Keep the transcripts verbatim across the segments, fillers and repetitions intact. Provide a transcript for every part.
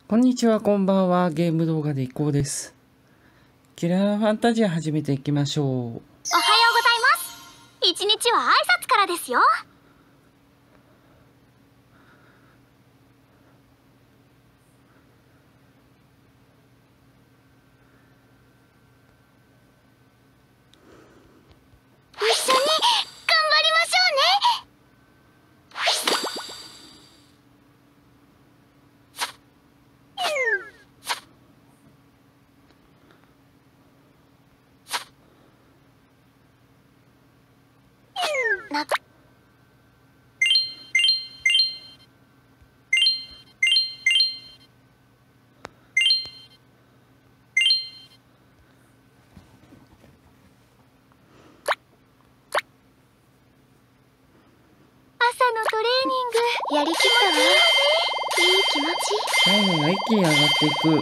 こんにちは、こんばんは。ゲーム動画でいこうです。キラーファンタジア始めていきましょう。おはようございます。一日は挨拶からですよ。一緒に頑張りましょうね。な朝のトレーニングやりきったわ。いい気持ち。 タイムが一気に上がっていく。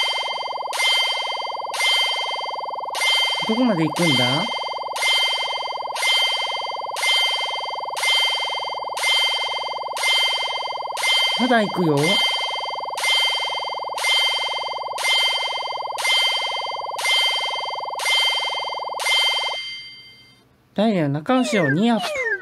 どこまで行くんだ？まだ行くよ。ダイヤ中後ろにアップ。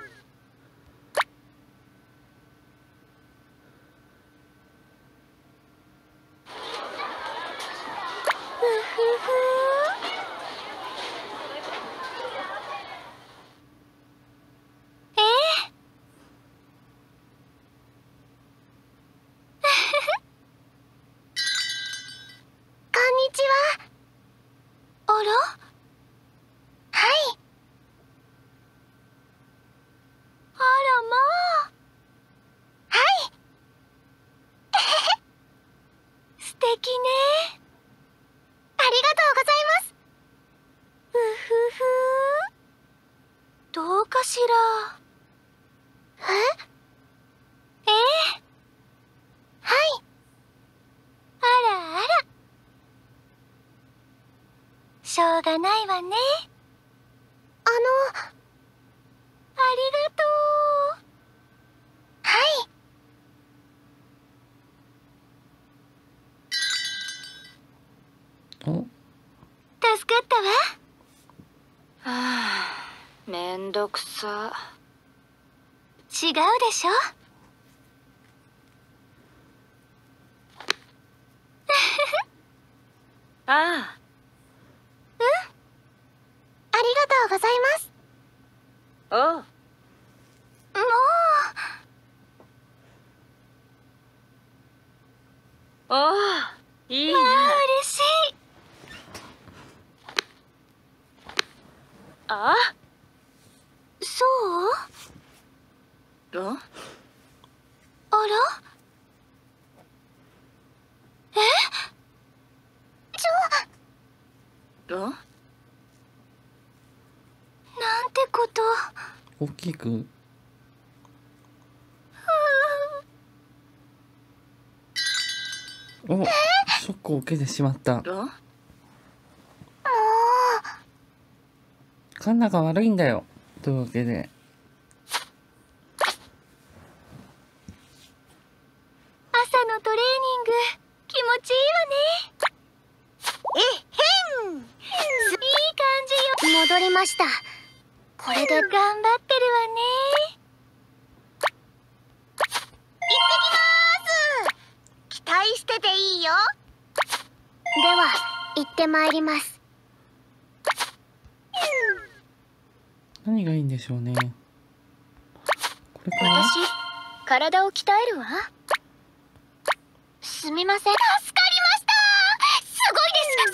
どうかしら。え？ええ。はい。あらあら。しょうがないわね。あの、ありがとう。はい。 お？ 助かったわ。はあ。めんどくさ。違うでしょ。ああ。うん。ありがとうございます。おう。もう。おお。いいな。まあ嬉しい。あ？そう？ん？あら？え？ちょ…ん？なんてこと。 大きく。お、ショックを受けてしまった。 もう。 カンナが悪いんだよ。というわけで。 朝のトレーニング気持ちいいわね。えへん。いい感じよ。戻りました。これで頑張ってるわね。行ってきます。期待してていいよ。では行ってまいります。 何がいいんでしょうね。これかな？ 私、体を鍛えるわ。すみません。助かりました。すごいです。尊敬です。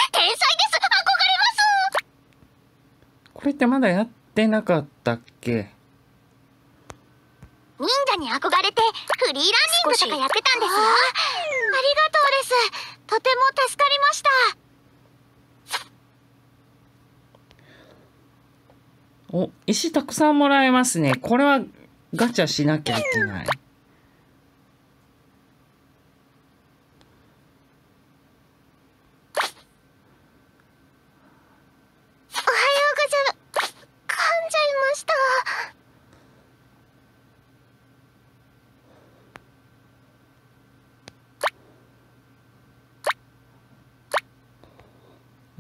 天才です。憧れます。 これってまだやってなかったっけ？ 忍者に憧れてフリーランニングとかやってたんですよ。ありがとうです。とても助かりました。 お、石たくさんもらえますね。これはガチャしなきゃいけない。おはようございます。噛んじゃいました。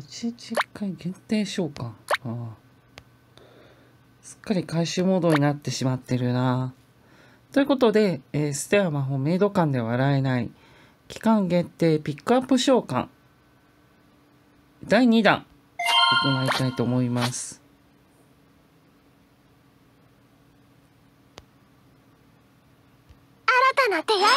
ちにちいっかい限定召喚。ああ。すっかり回収モードになってしまってるな。ということで、えー、ステア魔法メイド館では笑えない期間限定ピックアップ召喚だいにだん行いたいと思います。 新たな出会いを。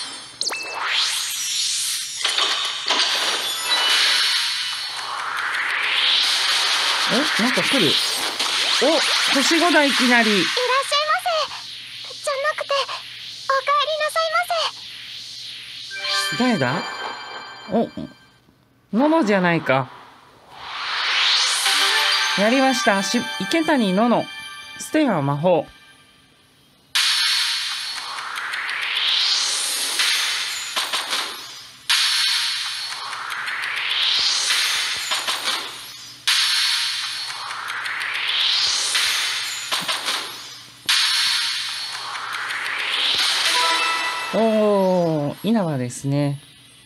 え、なんか来る。お、星ごだいいきなり。いらっしゃいませ。じゃなくて、お帰りなさいませ。 誰だ？お、ののじゃないか。やりました。し池谷のの。ステア魔法。おー、稲葉ですね。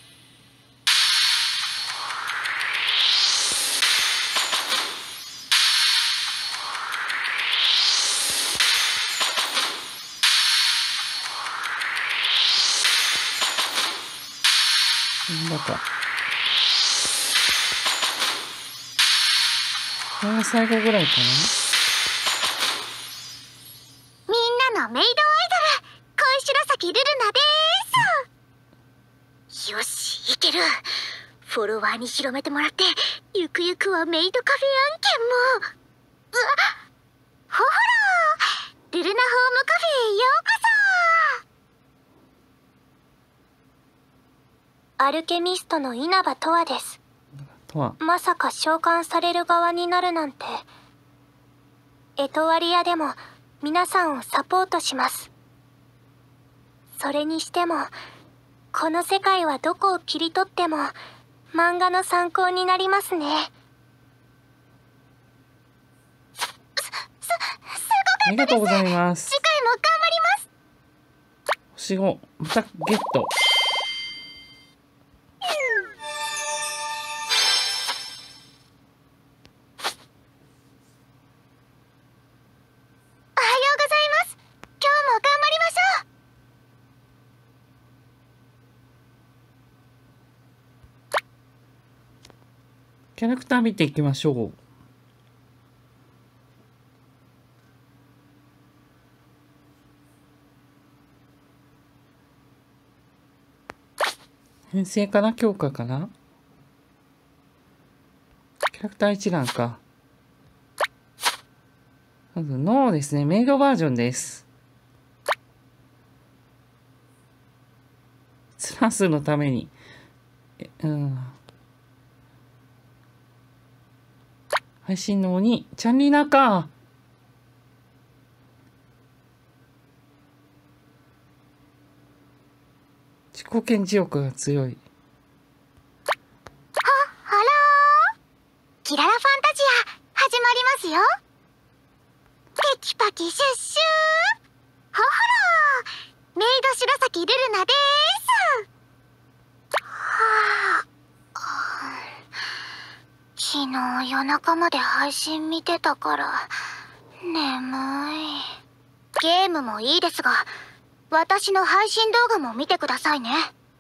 なんか。これが最後ぐらいかな。 みんなのメイドアイドル、小白崎ルルナでーす。よし、いける。フォロワーに広めてもらって、ゆくゆくはメイドカフェ案件も。うわっ、ほほら、ルルナホームカフェへようこそ。アルケミストの稲葉とわです。 とは。 まさか召喚される側になるなんて。エトワリアでも皆さんをサポートします。それにしてもこの世界はどこを切り取っても漫画の参考になりますね。す、す、すごかったです。 ありがとうございます。 次回も頑張ります。 星ご、またゲット。キャラクター見ていきましょう。編成かな、強化かな。キャラクター一覧か。まずノーですね、メイドバージョンです。スラスのために、うん。配信の鬼、チャンリナか。自己顕示欲が強い。 は、ハロー。キララファンタジア、始まりますよ。テキパキシュッシュー。ほほら、メイド白崎ルルナでーす。はあ、昨日夜中まで配信見てたから眠い。ゲームもいいですが、私の配信動画も見てくださいね。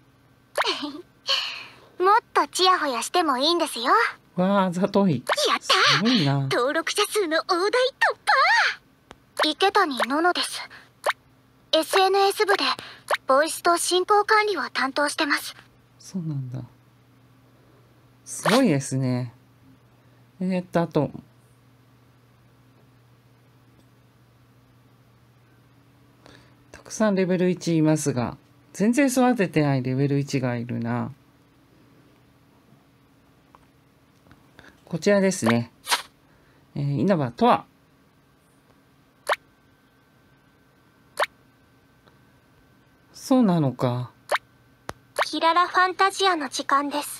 もっとチヤホヤしてもいいんですよ。 わあ、あざとい。 やったすごいな。 登録者数の大台突破。池谷ののです。 エスエヌエス 部でボイスと進行管理を担当してます。 そうなんだ。すごいですね。えー、っとあとたくさんレベルいちいますが、全然育ててないレベルいちがいるな。こちらですね。えー、稲葉とは。そうなのか。 キララファンタジアの時間です。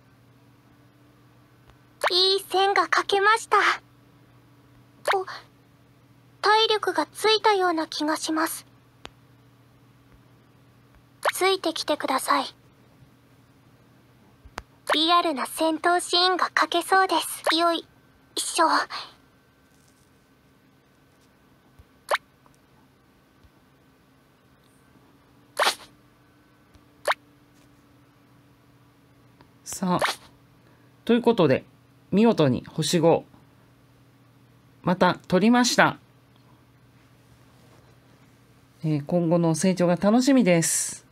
いい線が描けました。お、体力がついたような気がします。ついてきてください。 リアルな戦闘シーンが描けそうです。よいしょ。 さあ、ということで見事に星ごまた取りました。えー今後の成長が楽しみです。